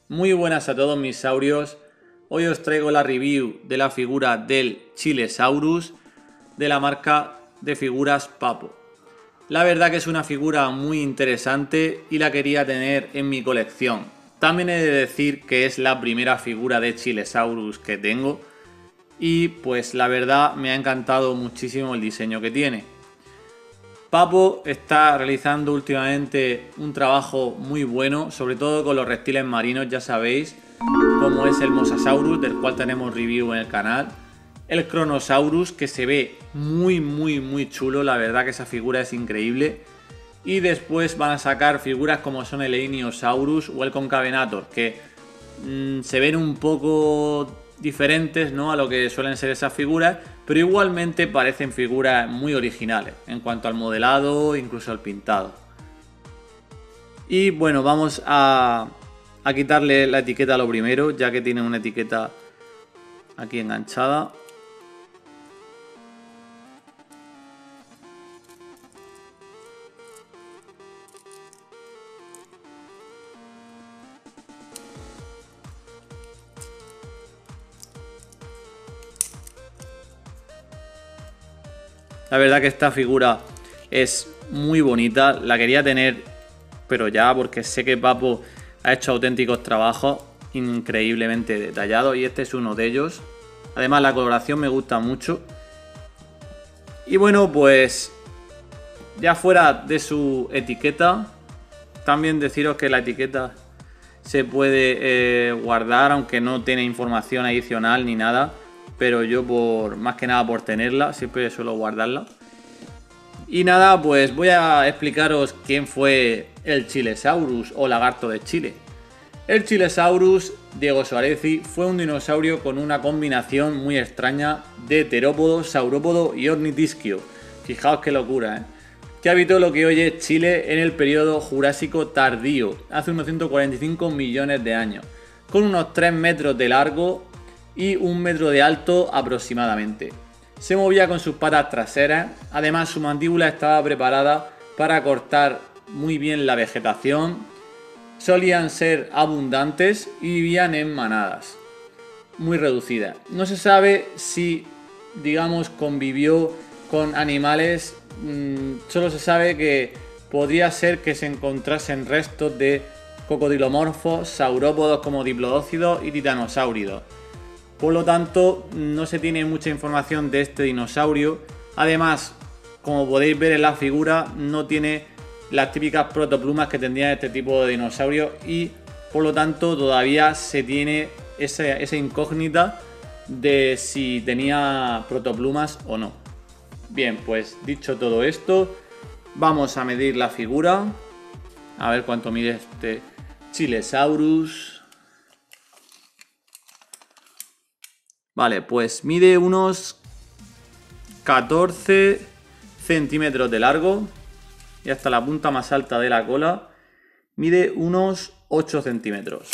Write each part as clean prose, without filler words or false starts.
Muy buenas a todos mis saurios. Hoy os traigo la review de la figura del Chilesaurus de la marca de figuras Papo. La verdad que es una figura muy interesante y la quería tener en mi colección. También he de decir que es la primera figura de Chilesaurus que tengo y pues la verdad me ha encantado muchísimo el diseño que tiene. Papo está realizando últimamente un trabajo muy bueno, sobre todo con los reptiles marinos, ya sabéis, como es el Mosasaurus, del cual tenemos review en el canal. El Kronosaurus, que se ve muy chulo, la verdad que esa figura es increíble. Y después van a sacar figuras como son el Einiosaurus o el Concavenator, que se ven un poco diferentes, ¿no?, a lo que suelen ser esas figuras, pero igualmente parecen figuras muy originales en cuanto al modelado, incluso al pintado. Y bueno, vamos a quitarle la etiqueta a lo primero, ya que tiene una etiqueta aquí enganchada. La verdad que esta figura es muy bonita, la quería tener pero ya, porque sé que Papo ha hecho auténticos trabajos increíblemente detallados y este es uno de ellos. Además la coloración me gusta mucho. Y bueno, pues ya fuera de su etiqueta, también deciros que la etiqueta se puede guardar, aunque no tiene información adicional ni nada, pero yo más que nada por tenerla, siempre suelo guardarla. Y nada, pues voy a explicaros quién fue el Chilesaurus o lagarto de Chile. El Chilesaurus Diego Soarezzi fue un dinosaurio con una combinación muy extraña de terópodo, saurópodo y ornitisquio. Fijaos qué locura, ¿eh? Que habitó lo que hoy es Chile en el periodo Jurásico tardío, hace unos 145 millones de años, con unos 3 metros de largo y 1 metro de alto aproximadamente. Se movía con sus patas traseras, además su mandíbula estaba preparada para cortar muy bien la vegetación, solían ser abundantes y vivían en manadas muy reducidas. No se sabe si, digamos, convivió con animales, solo se sabe que podría ser que se encontrasen restos de cocodrilomorfos, saurópodos como diplodócidos y titanosáuridos. Por lo tanto, no se tiene mucha información de este dinosaurio. Además, como podéis ver en la figura, no tiene las típicas protoplumas que tendría este tipo de dinosaurio y por lo tanto todavía se tiene esa incógnita de si tenía protoplumas o no. Bien, pues dicho todo esto, vamos a medir la figura. A ver cuánto mide este Chilesaurus. Vale, pues mide unos 14 centímetros de largo y hasta la punta más alta de la cola mide unos 8 centímetros.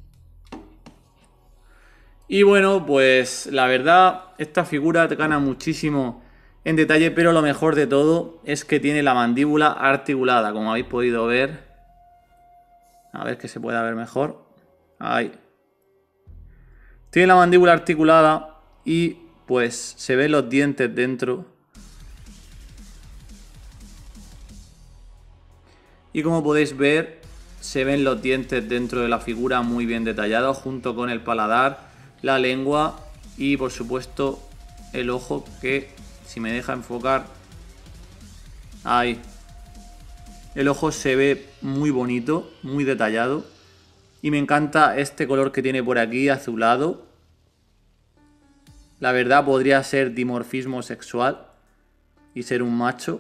Y bueno, pues la verdad, esta figura te gana muchísimo en detalle, pero lo mejor de todo es que tiene la mandíbula articulada, como habéis podido ver. A ver que se pueda ver mejor. Ahí. Tiene la mandíbula articulada y pues se ven los dientes dentro. Y como podéis ver, se ven los dientes dentro de la figura muy bien detallados, junto con el paladar, la lengua y por supuesto el ojo, que si me deja enfocar, ahí. El ojo se ve muy bonito, muy detallado. Y me encanta este color que tiene por aquí, azulado. La verdad podría ser dimorfismo sexual y ser un macho.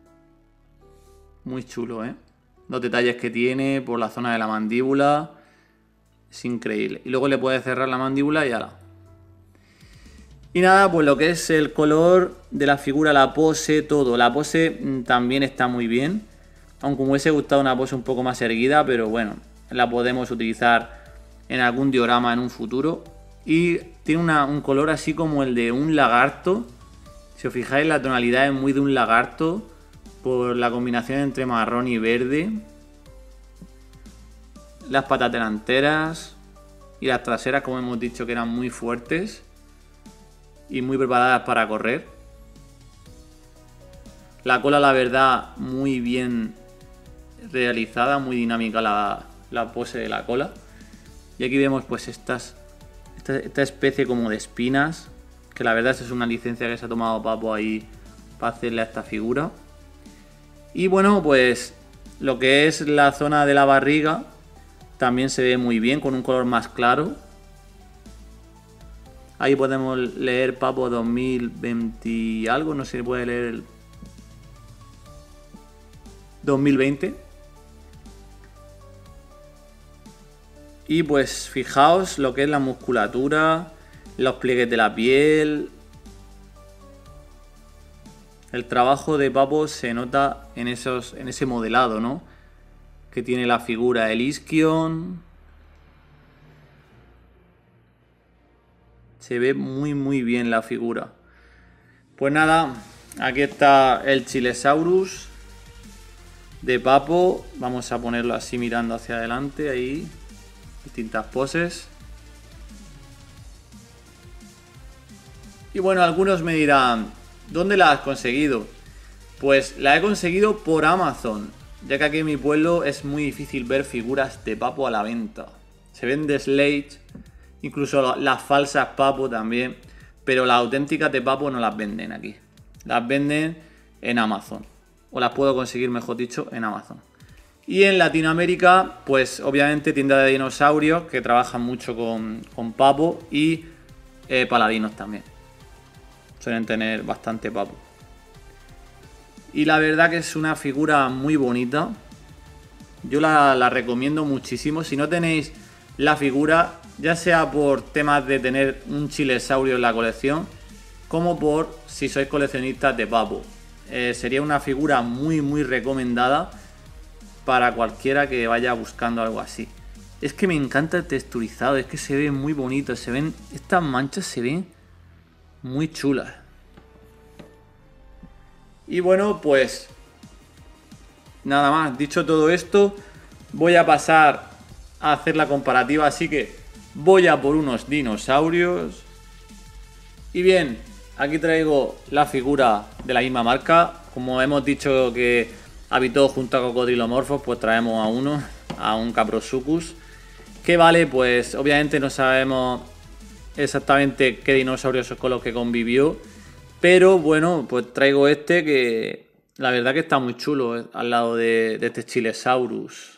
Muy chulo, ¿eh? Los detalles que tiene por la zona de la mandíbula. Es increíble. Y luego le puedes cerrar la mandíbula y ala. Y nada, pues lo que es el color de la figura, la pose, todo. La pose también está muy bien. Aunque me hubiese gustado una pose un poco más erguida, pero bueno, la podemos utilizar en algún diorama en un futuro. Y tiene un color así como el de un lagarto. Si os fijáis, la tonalidad es muy de un lagarto por la combinación entre marrón y verde. Las patas delanteras, y las traseras, como hemos dicho, que eran muy fuertes y muy preparadas para correr. La cola, la verdad, muy bien realizada, muy dinámica la pose de la cola. Y aquí vemos pues esta especie como de espinas, que la verdad es una licencia que se ha tomado Papo ahí para hacerle a esta figura. Y bueno, pues lo que es la zona de la barriga también se ve muy bien, con un color más claro. Ahí podemos leer Papo 2020 y algo, no sé si puede leer el 2020. Y pues fijaos lo que es la musculatura, los pliegues de la piel. El trabajo de Papo se nota en ese modelado, ¿no? Que tiene la figura del isquion. Se ve muy bien la figura. Pues nada, aquí está el Chilesaurus de Papo. Vamos a ponerlo así mirando hacia adelante, ahí. Distintas poses. Y bueno, algunos me dirán, ¿dónde la has conseguido? Pues la he conseguido por Amazon, ya que aquí en mi pueblo es muy difícil ver figuras de Papo a la venta. Se vende Slade, incluso las falsas Papo también, pero las auténticas de Papo no las venden aquí. Las venden en Amazon, o las puedo conseguir, mejor dicho, en Amazon. Y en Latinoamérica, pues obviamente tiendas de dinosaurios que trabajan mucho con Papo y paladinos también. Suelen tener bastante Papo. Y la verdad que es una figura muy bonita. Yo la recomiendo muchísimo. Si no tenéis la figura, ya sea por temas de tener un Chilesaurio en la colección, como por si sois coleccionistas de Papo. Sería una figura muy recomendada para cualquiera que vaya buscando algo así. Es que me encanta el texturizado, es que se ve muy bonito, se ven, estas manchas se ven muy chulas. Y bueno, pues nada más, dicho todo esto, voy a pasar a hacer la comparativa, así que voy a por unos dinosaurios. Y bien, aquí traigo la figura de la misma marca. Como hemos dicho que habitó junto a Cocodrilomorphos, pues traemos a uno, a un Kaprosuchus, que vale, pues obviamente no sabemos exactamente qué dinosaurios es con los que convivió, pero bueno, pues traigo este que la verdad que está muy chulo, al lado de este Chilesaurus.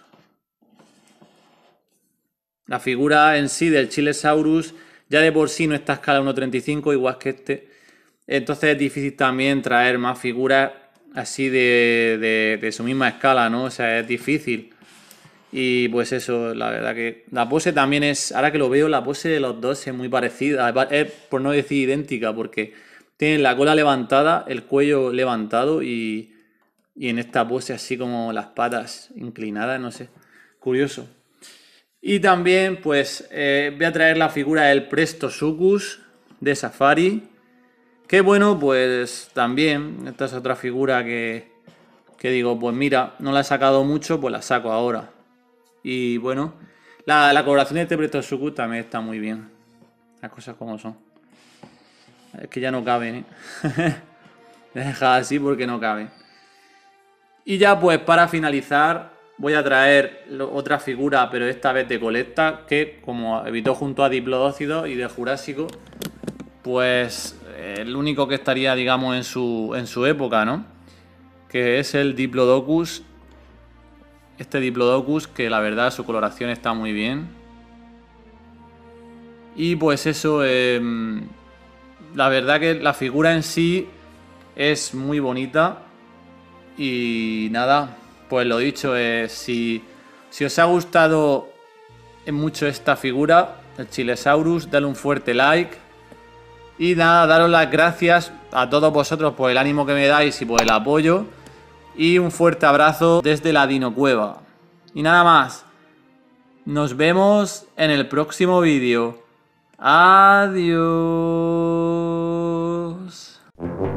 La figura en sí del Chilesaurus ya de por sí no está a escala 1.35, igual que este. Entonces es difícil también traer más figuras así de su misma escala, ¿no? O sea, es difícil. Y pues eso, la verdad que la pose también es, ahora que lo veo, la pose de los dos es muy parecida. Es por no decir idéntica, porque tienen la cola levantada, el cuello levantado y en esta pose así como las patas inclinadas, no sé. Curioso. Y también pues voy a traer la figura del Prestosuchus de Safari. Que bueno, pues también, esta es otra figura que digo, pues mira, no la he sacado mucho, pues la saco ahora. Y bueno, la coloración de este Prestosuchus también está muy bien. Las cosas como son. Es que ya no caben, ¿eh? Voy a dejar así porque no caben. Y ya pues para finalizar voy a traer otra figura, pero esta vez de colecta, que como evitó junto a Diplodócidos y de Jurásico, pues el único que estaría, digamos, en su época, ¿no? Que es el Diplodocus. Este Diplodocus, que la verdad su coloración está muy bien. Y pues eso, la verdad que la figura en sí es muy bonita. Y nada, pues lo dicho, si os ha gustado mucho esta figura, el Chilesaurus, dale un fuerte like. Y nada, daros las gracias a todos vosotros por el ánimo que me dais y por el apoyo. Y un fuerte abrazo desde la Dino Cueva. Y nada más, nos vemos en el próximo vídeo. Adiós.